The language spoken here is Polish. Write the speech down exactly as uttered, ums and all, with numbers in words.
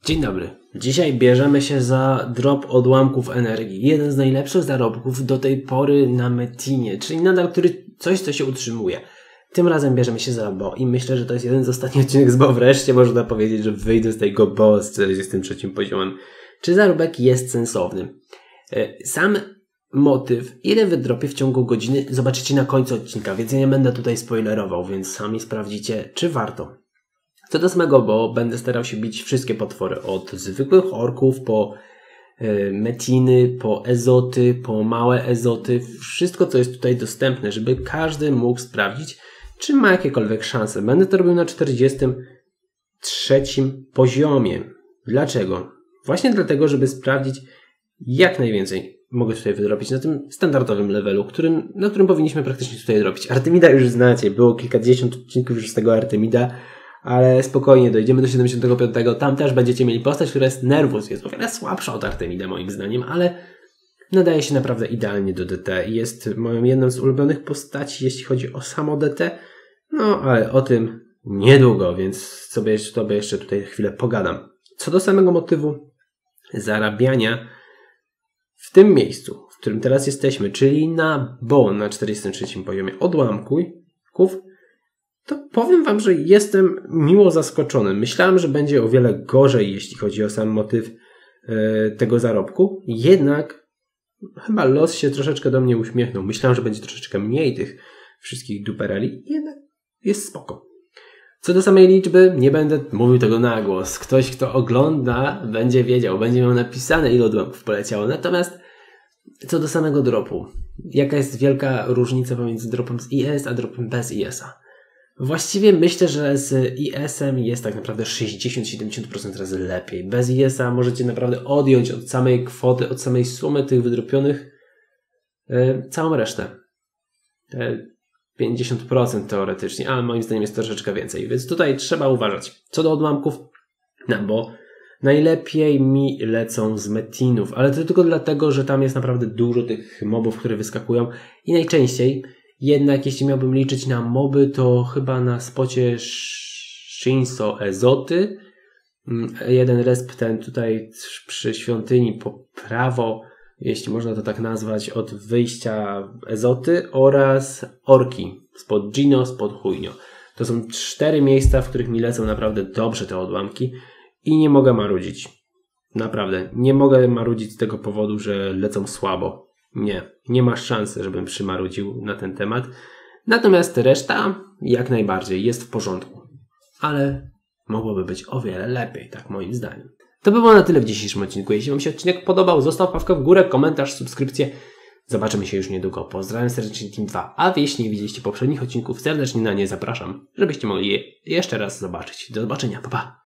Dzień dobry. Dzisiaj bierzemy się za drop odłamków energii. Jeden z najlepszych zarobków do tej pory na Metinie, czyli nadal który coś, co się utrzymuje. Tym razem bierzemy się za Bo i myślę, że to jest jeden z ostatnich odcinków z Bo. Wreszcie można powiedzieć, że wyjdę z tego Bo z czterdziestym trzecim poziomem. Czy zarobek jest sensowny? Sam motyw, ile wydropię w ciągu godziny, zobaczycie na końcu odcinka, więc ja nie będę tutaj spoilerował, więc sami sprawdzicie, czy warto. Co do samego Bo, będę starał się bić wszystkie potwory, od zwykłych orków, po y, metiny, po ezoty, po małe ezoty, wszystko co jest tutaj dostępne, żeby każdy mógł sprawdzić, czy ma jakiekolwiek szanse. Będę to robił na czterdziestym trzecim poziomie. Dlaczego? Właśnie dlatego, żeby sprawdzić, jak najwięcej mogę tutaj wydrobić na tym standardowym levelu, którym, na którym powinniśmy praktycznie tutaj robić. Artemida już znacie, było kilkadziesiąt odcinków już z tego Artemida, ale spokojnie, dojdziemy do siedemdziesiątego piątego. Tam też będziecie mieli postać, która jest Nervus. Jest o wiele słabsza od Artemida moim zdaniem, ale nadaje się naprawdę idealnie do D T. Jest moją jedną z ulubionych postaci, jeśli chodzi o samo D T. No, ale o tym niedługo, więc sobie, sobie jeszcze tutaj chwilę pogadam. Co do samego motywu zarabiania w tym miejscu, w którym teraz jesteśmy, czyli na Bo na czterdziestym trzecim poziomie odłamków, to powiem wam, że jestem miło zaskoczony. Myślałem, że będzie o wiele gorzej, jeśli chodzi o sam motyw yy, tego zarobku. Jednak chyba los się troszeczkę do mnie uśmiechnął. Myślałem, że będzie troszeczkę mniej tych wszystkich dupereli. Jednak jest spoko. Co do samej liczby, nie będę mówił tego na głos. Ktoś, kto ogląda, będzie wiedział, będzie miał napisane, ile odłamków poleciało. Natomiast co do samego dropu, jaka jest wielka różnica pomiędzy dropem z I S a dropem bez I S a? Właściwie myślę, że z I S em jest tak naprawdę sześćdziesiąt do siedemdziesięciu procent razy lepiej. Bez I S a możecie naprawdę odjąć od samej kwoty, od samej sumy tych wydropionych yy, całą resztę. Te pięćdziesiąt procent teoretycznie, ale moim zdaniem jest troszeczkę więcej, więc tutaj trzeba uważać. Co do odłamków, no bo najlepiej mi lecą z metinów, ale to tylko dlatego, że tam jest naprawdę dużo tych mobów, które wyskakują i najczęściej jednak jeśli miałbym liczyć na moby, to chyba na spocie Shinso Ezoty. Jeden resp ten tutaj przy świątyni po prawo, jeśli można to tak nazwać, od wyjścia Ezoty oraz Orki spod Gino, spod Huinio. To są cztery miejsca, w których mi lecą naprawdę dobrze te odłamki i nie mogę marudzić. Naprawdę, nie mogę marudzić z tego powodu, że lecą słabo. Nie, nie ma szansy, żebym przymarudził na ten temat. Natomiast reszta jak najbardziej jest w porządku. Ale mogłoby być o wiele lepiej, tak moim zdaniem. To by było na tyle w dzisiejszym odcinku. Jeśli wam się odcinek podobał, zostaw łapkę w górę, komentarz, subskrypcję. Zobaczymy się już niedługo. Pozdrawiam serdecznie Team dwa. A jeśli nie widzieliście poprzednich odcinków, serdecznie na nie zapraszam, żebyście mogli je jeszcze raz zobaczyć. Do zobaczenia, pa pa!